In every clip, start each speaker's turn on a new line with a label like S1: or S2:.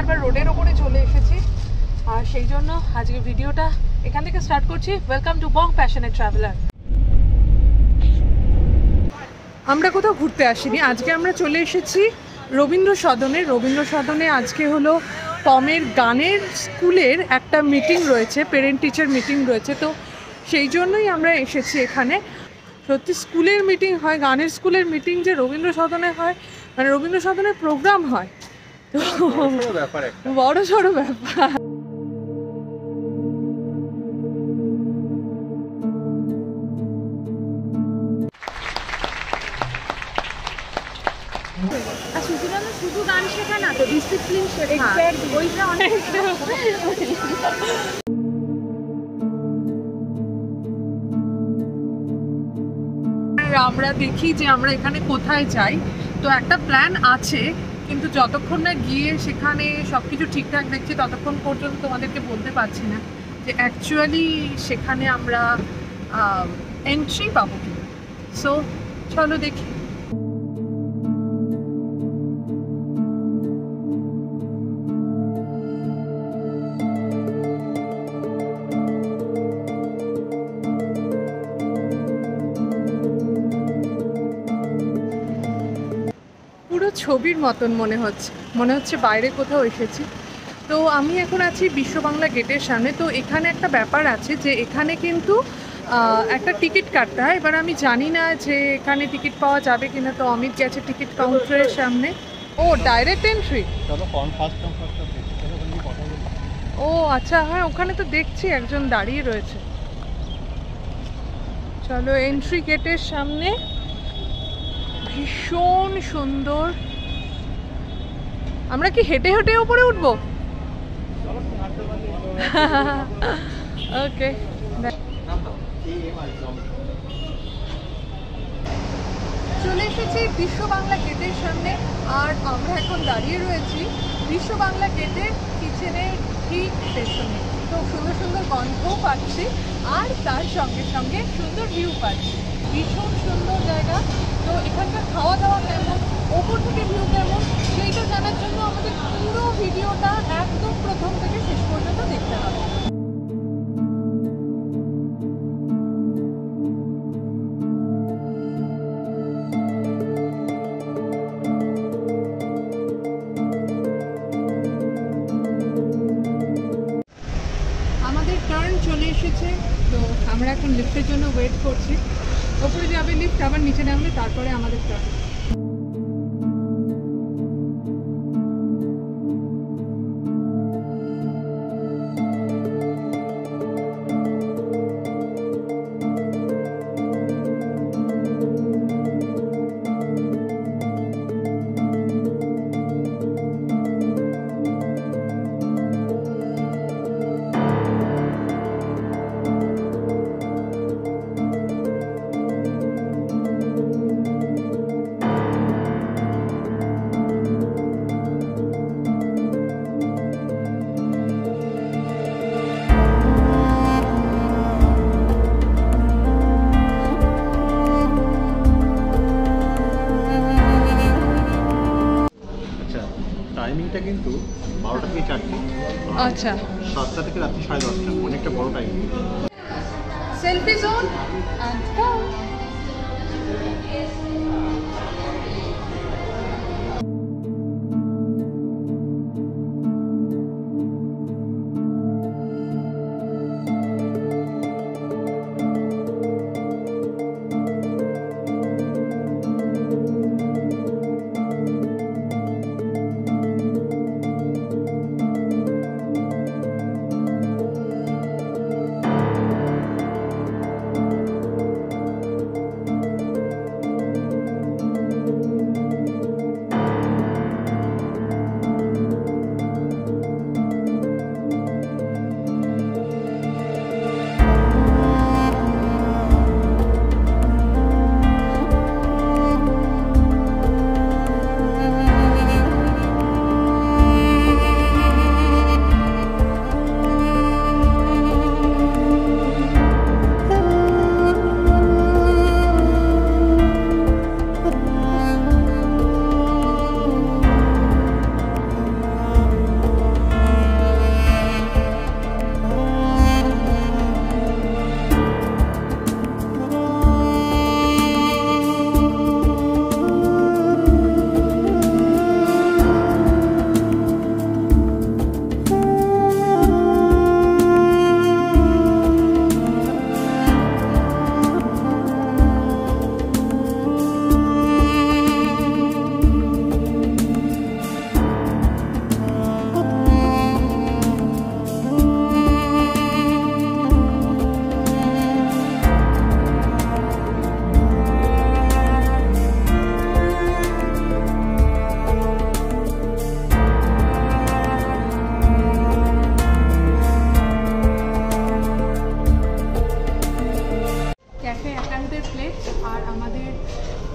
S1: এবার রোডের ওপরে চলে এসেছি, আর সেই জন্য আজকে ভিডিওটা এখান থেকে স্টার্ট করছি। Welcome to Bong passionate traveller. আমরা কোথাও ঘুরতে আসিনি, আজকে আমরা চলে এসেছি রবীন্দ্র সদনে। রবীন্দ্র সদনে আজকে হলো পমের গানের স্কুলের একটা মিটিং রয়েছে, পেরেন্ট টিচার মিটিং রয়েছে, তো সেই জন্যই আমরা এসেছি এখানে। সত্যি স্কুলের মিটিং হয়, গানের স্কুলের মিটিং যে রবীন্দ্র সদনে হয়, মানে রবীন্দ্র সদনের প্রোগ্রাম হয়, তো বড় সড়ো ব্যাপার। শুধু গান শেখা না, তো ডিসিপ্লিন শেখা, ওইটা অনেক। আমরা দেখি যে আমরা এখানে কোথায় যাই, তো একটা প্ল্যান আছে, কিন্তু যতক্ষণ না গিয়ে সেখানে সব কিছু ঠিকঠাক দেখছি ততক্ষণ পর্যন্ত তোমাদেরকে বলতে পারছি না যে অ্যাকচুয়ালি সেখানে আমরা এন্ট্রি পাবো কি। সো চলো দেখি। ছবির মতন মনে হচ্ছে বাইরে কোথাও এসেছি। তো আমি এখন আছি বিশ্ব বাংলা গেটের সামনে। তো এখানে একটা ব্যাপার আছে যে এখানে কিন্তু একটা টিকিট কাটতে হয়। এবার আমি জানি না যে এখানে টিকিট পাওয়া যাবে কিনা, তো অমিত গেছে টিকিট কাউন্টারের সামনে। ও ডাইরেক্ট এন্ট্রি, ও আচ্ছা, হ্যাঁ ওখানে তো দেখছি একজন দাঁড়িয়ে রয়েছে। চলো, এন্ট্রি গেটের সামনে, ভীষণ সুন্দর। আমরা কি হেঁটে হেঁটে উপরে উঠবো? ওকে, চলে এসেছি বিশ্ব বাংলা গেটের সামনে, আর আমরা এখন দাঁড়িয়ে রয়েছি বিশ্ব বাংলা গেটের কিচেনের ঠিক পেছনে। তো সুন্দর সুন্দর গন্ধও পাচ্ছি, আর তার সঙ্গে সঙ্গে সুন্দর ভিউ পাচ্ছি। ভীষণ সুন্দর জায়গা। তো এখানকার খাওয়া দাওয়া কেমন, ওপর থেকে ভিউ কেমন, সেইটা জানার জন্য আমাদের পুরো ভিডিওটা একদম প্রথম থেকে শেষ পর্যন্ত দেখতে হবে। আমাদের টার্ন চলে এসেছে, তো আমরা এখন লিফটের জন্য ওয়েট করছি। ওপরে যাবে লিফট, আবার নিচে নামবে, তারপরে আমাদের টার্ন।
S2: টাইমিংটা কিন্তু 12টা থেকে 4টে,
S1: আচ্ছা
S2: 7টা থেকে রাত্রি 10:30, অনেকটা বড় time.
S1: Selfie zone and come.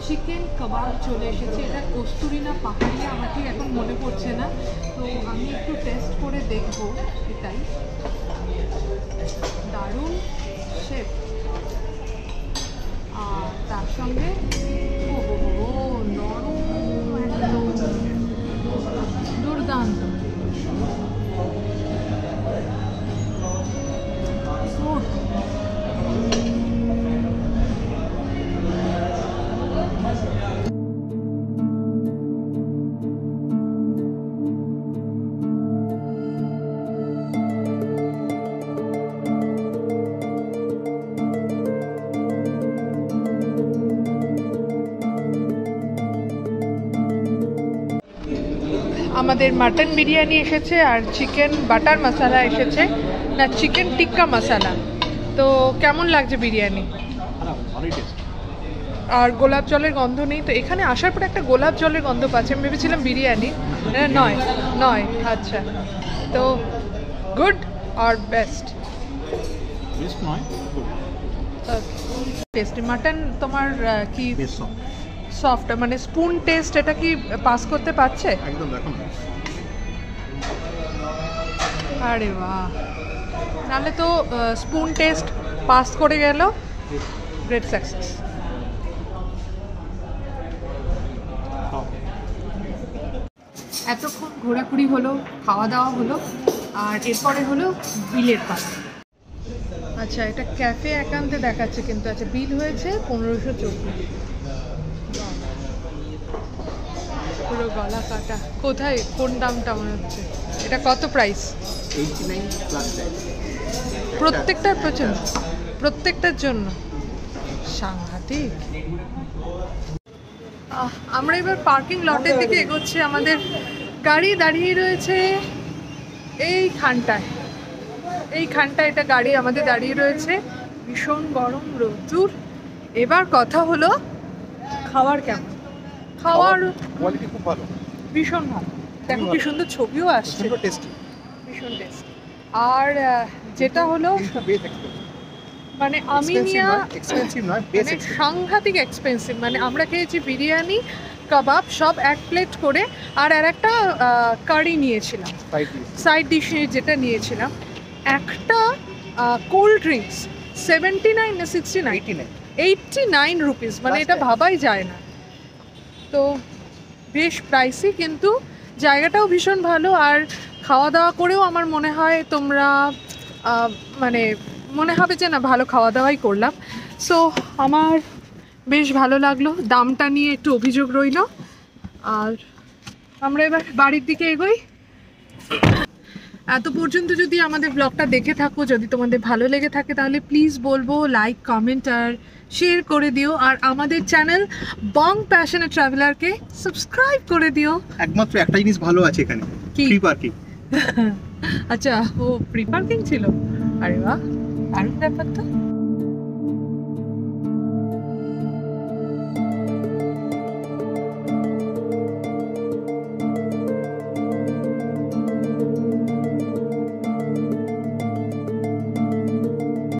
S1: Chicken কাবাব চলে এসেছে। এটা কস্তুরি না পাহাড়ি আমার ঠিক এখন মনে পড়ছে না, তো আমি একটু টেস্ট করে দেখব। এটাই দারুণ শেপ, আর তার সঙ্গে ও নরম একদম দুর্দান্ত। আমাদের মাটন বিরিয়ানি এসেছে আর চিকেন বাটার মশলা এসেছে, না চিকেন টিক্কা মশলা। তো কেমন লাগছে বিরিয়ানি?
S2: ভালোই টেস্ট।
S1: আর গোলাপ জলের গন্ধ নেই তো? এখানে আসার পর একটা গোলাপ জলের গন্ধ পাচ্ছি, আমি ভেবেছিলাম বিরিয়ানি। নয় নয়, আচ্ছা। তো গুড আর বেস্ট?
S2: বেস্ট নয়, গুড।
S1: টেস্টি মাটন তোমার কি
S2: বেস্ট
S1: সফট, মানে স্পুন টেস্ট এটা কি পাস করতে পারছে?
S2: একদম, দেখো না।
S1: আরে বাহ, নাহলে তো স্পুন টেস্ট পাস করে গেল, গ্রেট সাকসেস। এতক্ষণ ঘোরাঘুরি হলো, খাওয়া দাওয়া হলো, আর এরপরে হলো বিলের পাস। আচ্ছা, এটা ক্যাফে একান্তে দেখাচ্ছে কিন্তু। আচ্ছা, বিল হয়েছে 1524। পুরো গলা কাটা। কোথায়, কোন দামটা মনে হচ্ছে? এটা কত প্রাইস?
S2: 89 plus tax.
S1: প্রত্যেকটার পেছনে, প্রত্যেকটার জন্য সাংঘাতিক। আমরা এবার পার্কিং লটের দিকে এগোচ্ছি। আমাদের গাড়ি দাঁড়িয়ে রয়েছে এইখানটায়, এটা গাড়ি আমাদের দাঁড়িয়ে রয়েছে। ভীষণ গরম রোদ্দুর। এবার কথা হলো খাওয়ার কেমন? খাওয়ার
S2: কোয়ালিটি খুব ভালো,
S1: ভীষণ ভালো। দেখো কি সুন্দর ছবিও আসছে,
S2: টেস্টি,
S1: ভীষণ টেস্টি। আর যেটা হলো মানে আমি
S2: এক্সপেন্সিভ নয়, বেশ এক্সপেন্সিভ,
S1: সাংঘাতিক এক্সপেন্সিভ। মানে আমরা খেয়েছি বিরিয়ানি কাবাব সব এক প্লেট করে, আর একটা কারি নিয়েছিলাম সাইড ডিশে, যেটা নিয়েছিলাম একটা কোল্ড ড্রিঙ্কস 79 না 69, 89 রুপিস। মানে এটা ভাবাই যায় না। তো বেশ প্রাইসি, কিন্তু জায়গাটাও ভীষণ ভালো। আর খাওয়া দাওয়া করেও আমার মনে হয় তোমরা মানে মনে হবে যে না, ভালো খাওয়া দাওয়াই করলাম। সো আমার বেশ ভালো লাগলো। দামটা নিয়ে একটু অভিযোগ রইল। আর আমরা এবার বাড়ির দিকে এগোই। এত পর্যন্ত যদি আমাদের ব্লগটা দেখে থাকো, যদি তোমাদের ভালো লেগে থাকে, তাহলে প্লিজ বলবো লাইক, কমেন্ট আর শেয়ার করে দিও। আর আমাদের চ্যানেল বং প্যাশনেট ট্রাভেলারকে সাবস্ক্রাইব করে দিও।
S2: একমাত্র একটা জিনিস ভালো আছে এখানে, ফ্রি পার্কিং।
S1: আচ্ছা, ও ফ্রি পার্কিং ছিল? আরে বাহ, দারুণ ব্যাপার তো।